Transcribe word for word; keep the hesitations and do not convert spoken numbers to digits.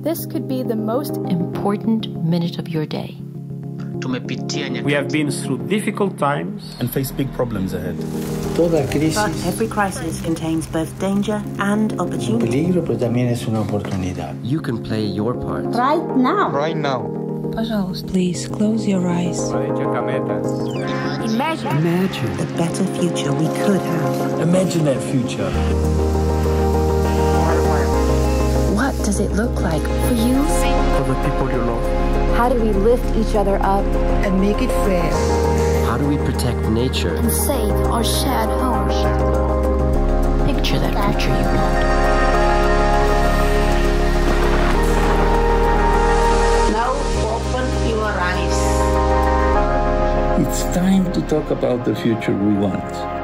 This could be the most important minute of your day. We have been through difficult times and face big problems ahead. But every crisis contains both danger and opportunity. You can play your part. Right now. Right now. Please close your eyes. Imagine. Imagine. The better future we could have. Imagine that future. What does it look like for you? For the people you love. How do we lift each other up and make it fair? How do we protect nature and save our shared home? Picture that future you want. Now open your eyes. It's time to talk about the future we want.